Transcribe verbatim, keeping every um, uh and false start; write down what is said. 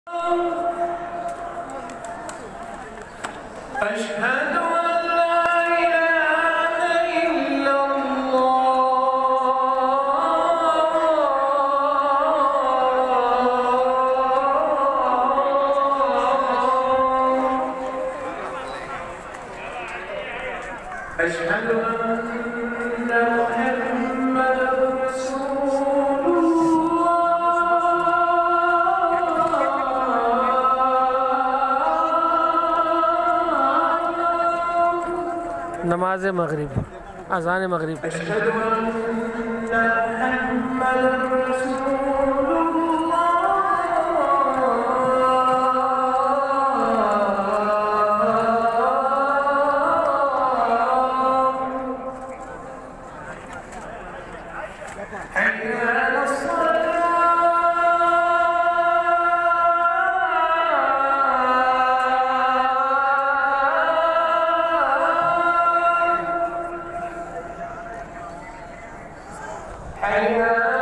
أشهد أن لا إله إلا الله. أشهد أن محمدًا رسول नमाज मगरिब अज़ान मगरिब أشهد أن محمدًا رسول الله. حي على الصلاة. حي على